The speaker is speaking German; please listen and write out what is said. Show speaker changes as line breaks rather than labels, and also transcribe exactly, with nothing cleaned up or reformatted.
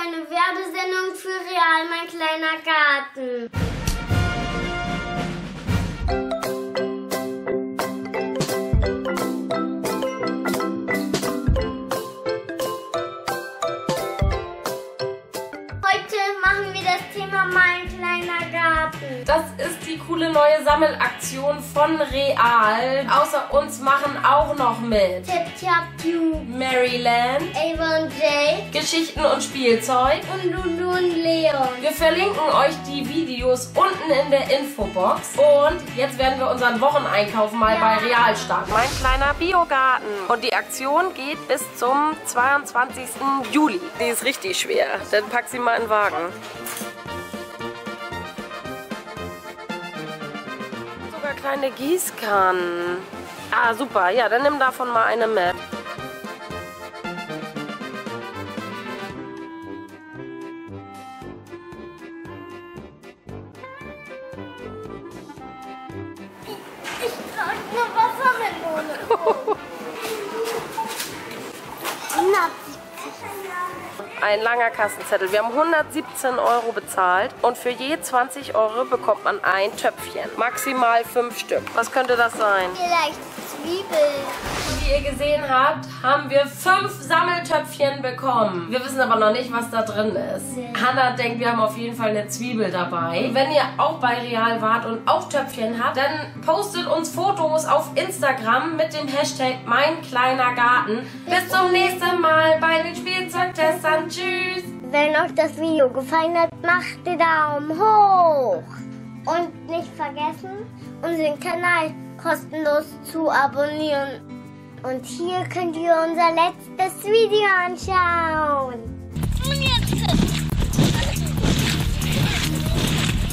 eine Werbesendung für Real, mein kleiner Garten. Heute machen wir das Thema Mein kleiner Garten.
Das ist die coole neue Sammelaktion von Real. Außer uns machen auch noch mit
Tip Tap Tube,
Maryland,
Ava und Jay
Geschichten und Spielzeug.
und Lulu und Leon.
Wir verlinken euch die Videos unten in der Infobox. Und jetzt werden wir unseren Wocheneinkauf mal
Ja.
bei Real starten. Mein kleiner Biogarten. Und die Aktion geht bis zum zweiundzwanzigsten Juli. Die ist richtig schwer. Dann pack sie mal in den Wagen. Sogar kleine Gießkannen. Ah, super. Ja, dann nimm davon mal eine mit.
Ich trage eine Wassermelone.
Ein langer Kassenzettel. Wir haben hundertsiebzehn Euro bezahlt und für je zwanzig Euro bekommt man ein Töpfchen. Maximal fünf Stück. Was könnte das sein?
Vielleicht Zwiebeln.
Wie ihr gesehen habt, haben wir fünf Sammeltöpfchen bekommen. Wir wissen aber noch nicht, was da drin ist.
Nee.
Hannah denkt, wir haben auf jeden Fall eine Zwiebel dabei. Wenn ihr auch bei Real wart und auch Töpfchen habt, dann postet uns Fotos auf Instagram mit dem Hashtag Mein kleiner Garten. Bis zum nächsten Mal bei den Spielzeugtestern. Tschüss!
Wenn euch das Video gefallen hat, macht den Daumen hoch. Und nicht vergessen, unseren Kanal kostenlos zu abonnieren. Und hier könnt ihr unser letztes Video anschauen.